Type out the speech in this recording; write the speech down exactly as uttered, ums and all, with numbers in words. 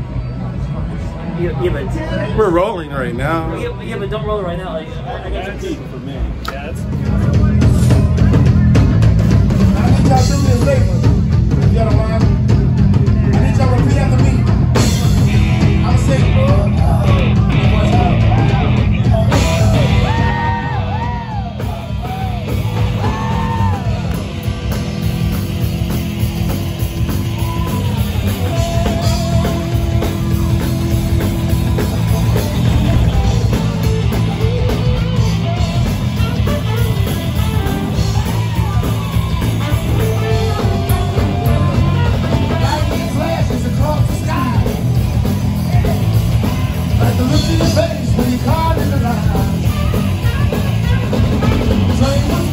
Yeah, yeah, but we're rolling right now. Yeah, yeah, but don't roll it right now. Like I got some tea for me. Yeah, that's. I need y'all to do me a favor. If y'all don't mind, I need y'all to repeat after me. I'm saying, one time. When you caught in the line, train